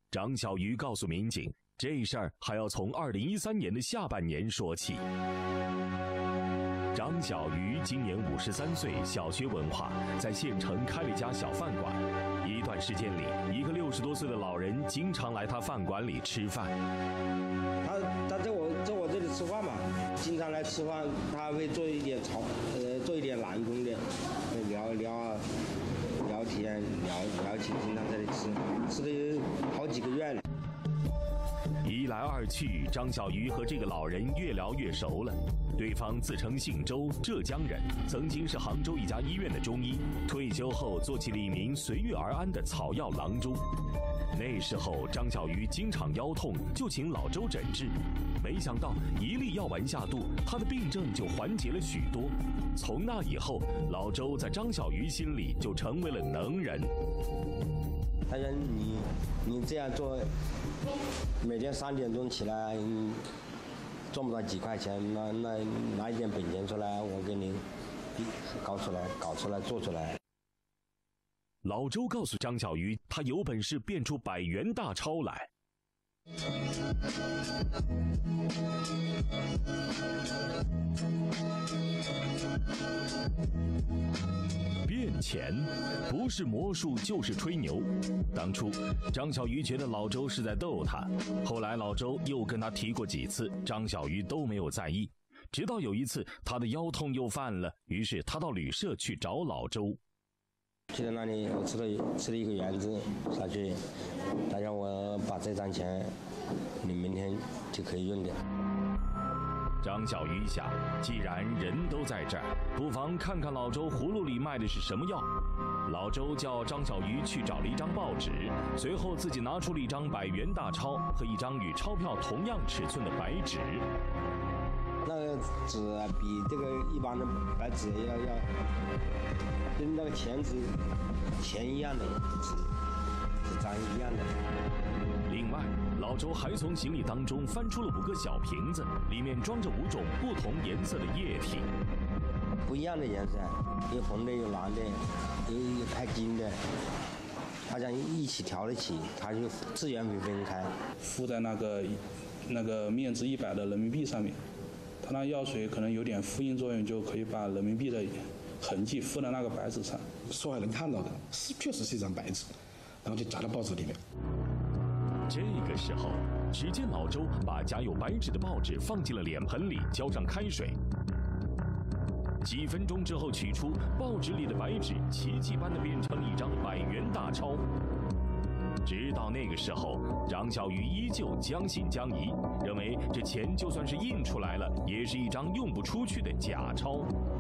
张小鱼告诉民警，这事儿还要从2013年的下半年说起。张小鱼今年53岁，小学文化，在县城开了一家小饭馆。一段时间里，一个60多岁的老人经常来他饭馆里吃饭。 他在我这里吃饭嘛，经常来吃饭，他会做一点南宫的，聊天，经常在这里吃了有好几个月了。 一来二去，张小鱼和这个老人越聊越熟了。对方自称姓周，浙江人，曾经是杭州一家医院的中医，退休后做起了一名随遇而安的草药郎中。那时候张小鱼经常腰痛，就请老周诊治。没想到一粒药丸下肚，他的病症就缓解了许多。从那以后，老周在张小鱼心里就成为了能人。 他说你这样做，每天3点钟起来，赚不到几块钱，那拿一点本钱出来，我给你搞出来做出来。 老周告诉张小鱼，他有本事变出100元大钞来。变钱不是魔术就是吹牛。当初张小鱼觉得老周是在逗他，后来老周又跟他提过几次，张小鱼都没有在意。直到有一次他的腰痛又犯了，于是他到旅社去找老周。 去到那里，我吃了一个圆子下去，他让我把这张钱，你明天就可以用掉。 张小鱼想，既然人都在这儿，不妨看看老周葫芦里卖的是什么药。老周叫张小鱼去找了一张报纸，随后自己拿出了一张100元大钞和一张与钞票同样尺寸的白纸。 那个纸比这个一般的白纸要跟那个钱一样的纸张一样的。 另外，老周还从行李当中翻出了5个小瓶子，里面装着5种不同颜色的液体， 不一样的颜色，有红的，有蓝的，有开金的，它想一起调得起，它就资源会分开， 附在那个面值100的人民币上面。它那药水可能有点复印作用，就可以把人民币的痕迹附在那个白纸上， 受害人看到的确实是一张白纸，然后就夹到报纸里面。 这个时候，只见老周把夹有白纸的报纸放进了脸盆里，浇上开水。几分钟之后取出，报纸里的白纸奇迹般的变成了一张100元大钞。直到那个时候，张小鱼依旧将信将疑，认为这钱就算是印出来了，也是一张用不出去的假钞。